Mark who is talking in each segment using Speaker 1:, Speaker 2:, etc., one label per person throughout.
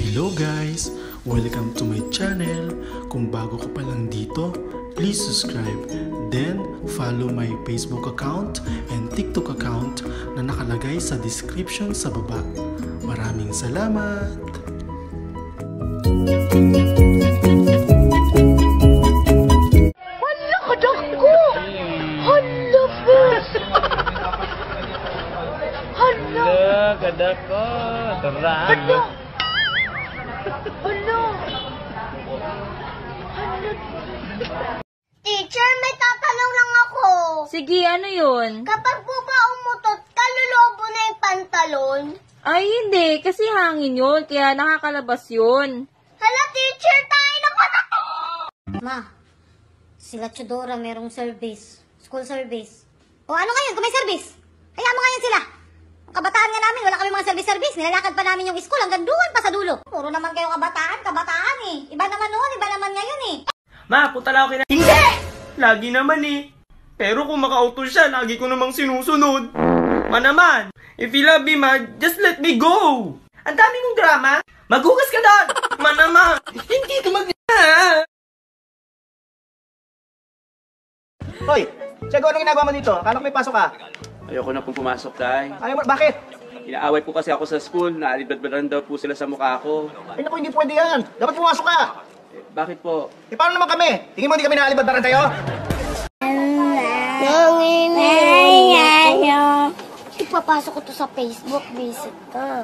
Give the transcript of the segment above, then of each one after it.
Speaker 1: Hello guys! Welcome to my channel. Kung bago ka pa lang dito, please subscribe. Then, follow my Facebook account and TikTok account na nakalagay sa description sa baba. Maraming salamat!
Speaker 2: Hala, kadak ko! Hala, bes! Hala!
Speaker 3: Kadak ko! Tarang!
Speaker 2: Hala! Hala! Hala! Teacher, may tatanong lang ako.
Speaker 4: Sige, ano yun?
Speaker 2: Kapag po ba umutot, kalulobo na yung pantalon?
Speaker 4: Ay, hindi. Kasi hangin yun. Kaya nakakalabas yun.
Speaker 2: Hala, teacher, tayo na pa na to!
Speaker 5: Ma, sila Chodora merong service. School service. O ano ngayon kung may service? Hayaan mo ngayon sila. Ang kabataan nga namin, wala kami mga service-service. Nilalakad pa namin yung school hanggang doon pa sa dulo. Puro naman kayo kabataan eh. Iba naman noon, iba naman ngayon eh.
Speaker 3: Ma, punta lang ako kina... Hindi! Lagi naman eh. Pero kung maka-auto siya, lagi ko namang sinusunod. Ma naman, if you love me, ma, just let me go. Ang dami mong drama. Maghugas ka doon. Ma naman, hindi ka mag...
Speaker 6: Hoy, Tiago, anong ginagawa mo dito? Akala ko may pasok ka.
Speaker 7: Ayoko na pong pumasok, Tay.
Speaker 6: Ayaw mo, bakit?
Speaker 7: Inaaway po kasi ako sa school. Naalibadbadan daw po sila sa mukha ko.
Speaker 6: Ay naku, hindi pwede yan. Dapat pumasok ka.
Speaker 7: Bakit po?
Speaker 6: Eh, paano naman kami? Tingin mo hindi kami naalibadbaran tayo?
Speaker 5: Ipapasok ko to sa Facebook, visit ka.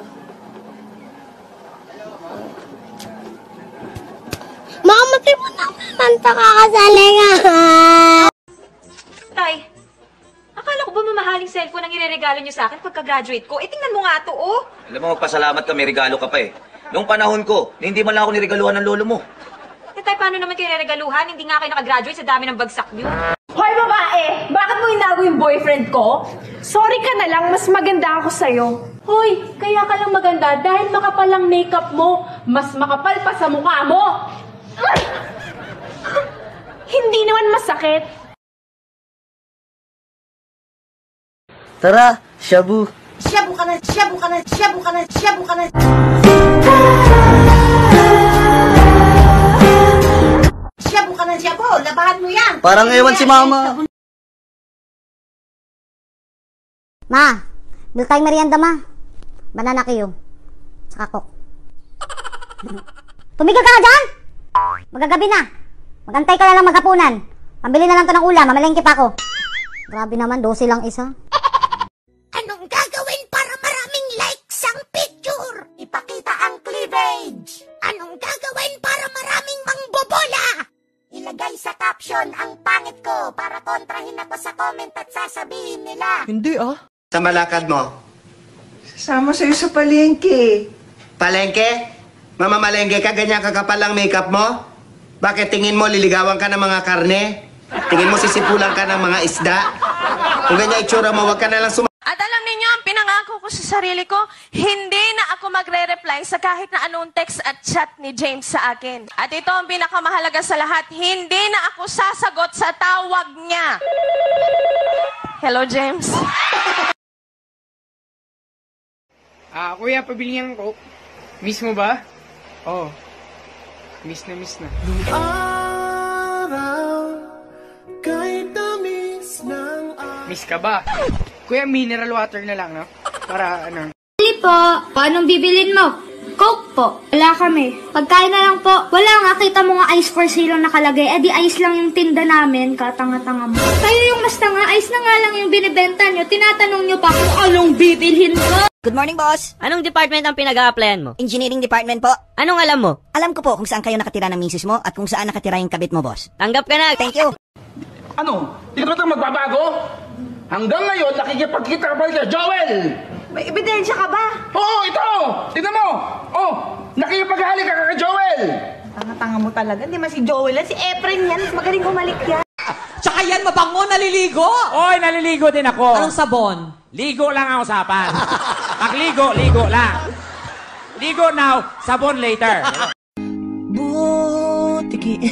Speaker 2: Mamatay mo naman ta kakasalingan.
Speaker 4: Tay, akala ko ba mamahaling cellphone ang ireregalo niyo sa akin pagka-graduate ko? Eh, tingnan mo nga to, oh.
Speaker 8: Alam mo, magpasalamat ka, may regalo ka pa eh. Noong panahon ko, hindi man lang ako niregaluhan ng lolo mo.
Speaker 4: Eh, tay, paano naman kayo niregaluhan? Hindi nga kayo nakagraduate sa dami ng bagsak niyo.
Speaker 9: Hoy babae! Bakit mo inago yung boyfriend ko? Sorry ka na lang, mas maganda ako sa'yo. Hoy, kaya ka lang maganda dahil makapal ang makeup mo. Mas makapal pa sa mukha mo. Ay! Hindi naman masakit.
Speaker 6: Tara, shabu.
Speaker 5: Shabu ka na, shabu ka na, shabu ka na, shabu ka na. Shabu ka na, shabu. Labahan mo yan.
Speaker 6: Parang ewan si mama.
Speaker 5: Ma, bil tayong merienda, ma. Banana kayo. Saka coke. Tumigil ka na dyan! Magagabi na. Magantay ka na lang maghapunan. Pambili na lang to ng ulam. Mamalengke pa ako. Grabe naman, 12 lang isa.
Speaker 2: Anong gagawin para maraming likes ang picture? Ipakita ang cleavage. Anong gagawin para maraming mangbobola? Ilagay sa caption ang pangit ko para kontrahin ako sa comment at sasabihin nila.
Speaker 6: Hindi ah.
Speaker 10: Sa malakad mo?
Speaker 11: Sama sa'yo sa palengke.
Speaker 10: Palengke? Mamamalengke ka, ganyan kakapal ang makeup mo? Bakit tingin mo liligawan ka ng mga karne? Tingin mo sisipulan ka ng mga isda? Kung ganyan itsura mo, wag ka na lang
Speaker 9: At alam ninyo, ang pinangako ko sa sarili ko, hindi na ako magre-reply sa kahit na anong text at chat ni James sa akin. At ito ang pinakamahalaga sa lahat, hindi na ako sasagot sa tawag niya. Hello, James.
Speaker 3: Kuya, pabili niyang Coke. Miss mo ba? Oo. Miss na. Miss ka ba? Kuya, mineral water na lang, no? Para ano?
Speaker 2: Bili po. Anong bibilin mo? Coke po. Wala kami. Pagkain na lang po. Wala nga, kita mo nga ice for sale ang nakalagay. Eh di ice lang yung tinda namin. Katanga-tanga mo. Kayo yung mas tanga. Ice na nga lang yung binibenta nyo. Tinatanong nyo pa kung anong bibilhin ko.
Speaker 11: Good morning, boss.
Speaker 4: Anong department ang pinag-a-applyan mo?
Speaker 11: Engineering department po.
Speaker 4: Anong alam mo?
Speaker 11: Alam ko po kung saan kayo nakatira ng misis mo at kung saan nakatira yung kabit mo, boss.
Speaker 4: Tanggap ka na.
Speaker 11: Thank you.
Speaker 6: Ano? Hindi ka ba magbabago? Hanggang ngayon, nakikipagkita ka pa kay Joel!
Speaker 9: May ebidensya ka ba?
Speaker 6: Oo, ito! Tignan mo! Oh, nakikipaghalik ka kay Joel!
Speaker 9: Tanga-tanga mo talaga. Hindi man si Joel. Si Efren yan. Magaling humalik yan.
Speaker 11: Tsaka yan, mabango, naliligo!
Speaker 3: Oy, naliligo din ako.
Speaker 11: Anong sabon?
Speaker 3: Ligo lang ang usapan. Pagligo, ligo lang. Ligo now, sabon later.
Speaker 11: Butiki.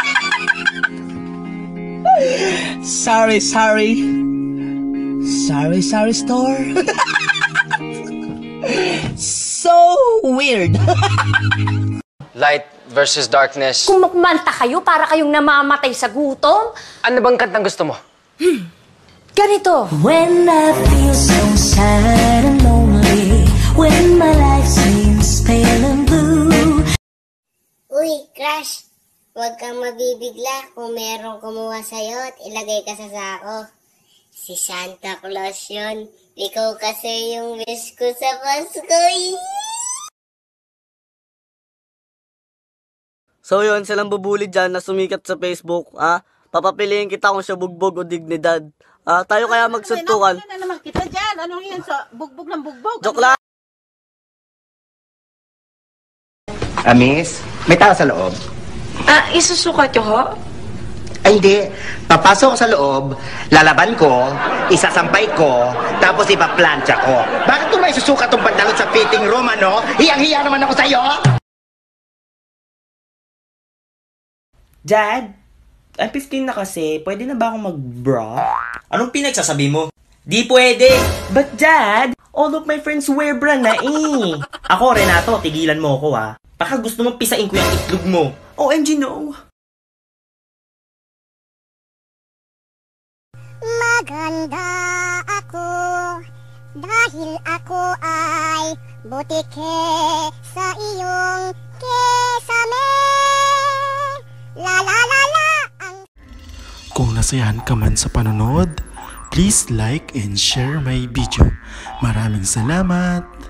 Speaker 11: Sorry store. So weird.
Speaker 12: Light versus darkness.
Speaker 13: Kung magmanta kayo, para kayong namamatay sa gutom.
Speaker 12: Ano bang kantang gusto mo?
Speaker 13: Ganito.
Speaker 14: When I feel so sad and lonely, when my life seems pale and blue.
Speaker 15: Uy, Crush, huwag kang mabibigla kung merong kumuha sa'yo at ilagay ka sa sako. Si Santa Claus yun. Ikaw kasi yung wish ko sa Pasko.
Speaker 16: So yun, silang bubuli dyan na sumikat sa Facebook, papapiliin kita kung siya bugbog o dignidad. Tayo kaya magsuntukan.
Speaker 17: Ano naman kita dyan? Anong yan sa bugbog ng bugbog?
Speaker 16: Joke lang!
Speaker 10: Miss, may tao sa loob?
Speaker 9: Isusukat ko ho?
Speaker 10: Ay, hindi. Papasok ko sa loob, lalaban ko, isasampay ko, tapos ipaplantsa ko. Bakit ko may susukat tong pantalon sa fitting room, ano? Hiyang-hiya naman ako sa'yo!
Speaker 3: Dad, I'm 15 na kasi. Pwede na ba akong mag-bra?
Speaker 18: Anong pinagsasabi mo?
Speaker 3: Di pwede! But Dad, all of my friends wear bra na eh. Ako, Renato, tigilan mo ako Baka gusto mong pisain ko yung itlog mo. OMG, no.
Speaker 2: Maganda ako dahil ako ay butike sa iyong kesame. La la la la.
Speaker 1: Kung nasayahan ka man sa panonood, please like and share my video. Maraming salamat!